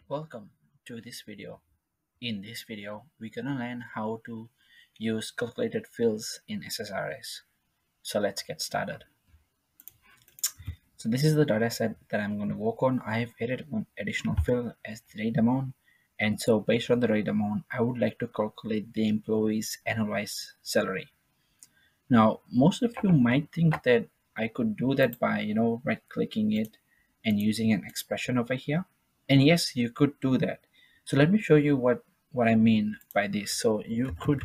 Welcome to this video. In this video, we're gonna learn how to use calculated fields in SSRS. So let's get started. So this is the data set that I'm going to work on. I have added one additional field as the rate amount. And so based on the rate amount, I would like to calculate the employee's annualized salary. Now, most of you might think that I could do that by, right clicking it and using an expression over here. And yes, you could do that. So let me show you what I mean by this. So you could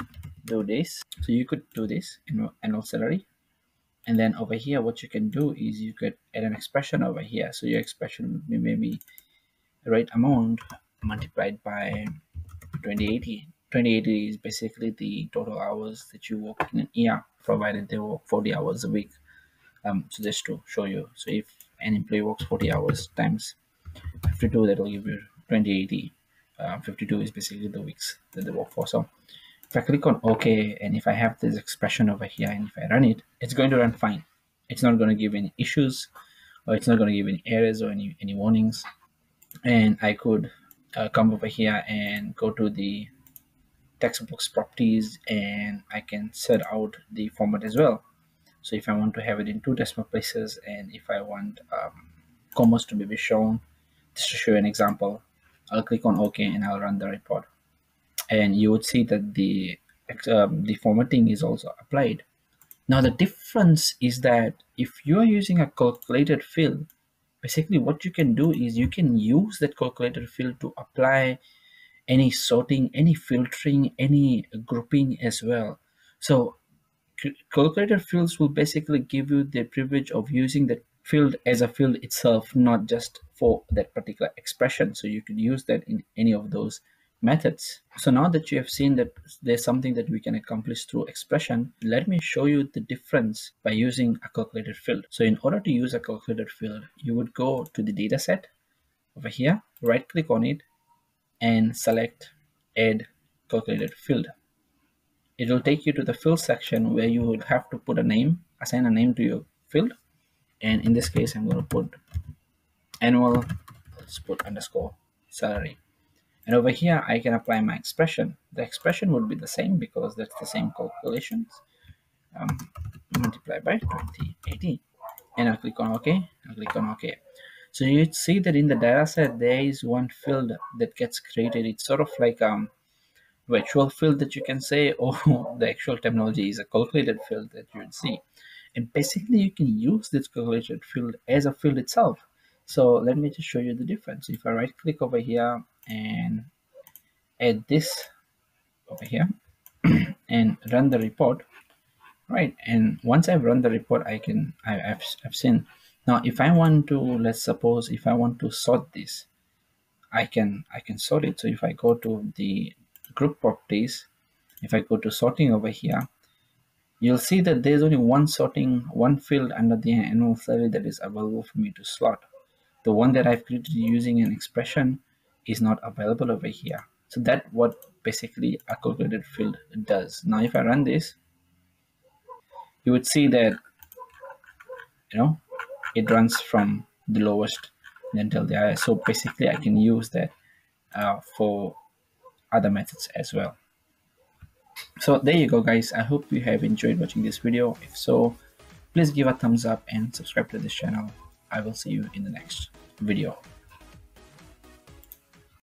do this. So you could do this annual salary. And then over here, what you can do is you could add an expression over here. So your expression would be maybe rate amount multiplied by 2080. 2080 is basically the total hours that you work in an year, provided they work 40 hours a week. So just to show you. So if an employee works 40 hours times 52, that will give you 2080. 52 is basically the weeks that they work for. So if I click on OK, and if I have this expression over here, and if I run it, it's going to run fine. It's not going to give any issues, or it's not going to give any errors or any warnings. And I could come over here and go to the text box properties, and I can set out the format as well. So if I want to have it in 2 decimal places, and if I want commas to be shown, just to show an example, I'll click on OK and I'll run the report. And you would see that the formatting is also applied. Now the difference is that if you are using a calculated field, basically what you can do is you can use that calculated field to apply any sorting, any filtering, any grouping as well. So calculated fields will basically give you the privilege of using the field as a field itself, not just for that particular expression. So you could use that in any of those methods. So now that you have seen that there's something that we can accomplish through expression, let me show you the difference by using a calculated field. So in order to use a calculated field, you would go to the data set over here, right click on it and select add calculated field. It will take you to the field section where you would have to put a name, assign a name to your field. And in this case, I'm going to put annual, let's put underscore salary. And over here, I can apply my expression. The expression would be the same because that's the same calculations. Multiply by 2080. And I'll click on OK. I'll click on OK. So you see that in the data set, there is one field that gets created. It's sort of like virtual field that you can say, or the actual terminology is a calculated field that you would see. And basically you can use this calculated field as a field itself. So let me just show you the difference. If I right click over here and add this over here and run the report, right? And once I've run the report, I've seen. Now if I want to, let's suppose if I want to sort this, I can sort it. So if I go to the group properties, if I go to sorting over here, you'll see that there's only one field under the annual salary that is available for me to slot. The one that I've created using an expression is not available over here. So that's what basically a calculated field does. Now if I run this, you would see that it runs from the lowest until the highest. So basically I can use that for other methods as well. So there you go, guys. I hope you have enjoyed watching this video. If so, please give a thumbs up and subscribe to this channel. I will see you in the next video.